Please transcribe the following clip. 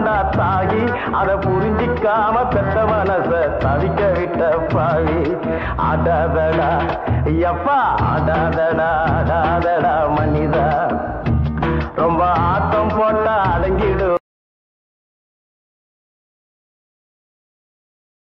தாண்டா தாகி அதை புரிஞ்சிக்காம பெத்த மனச தவிக்க விட்ட பாவி. ஆடாதடா எப்பா ஆடாதடா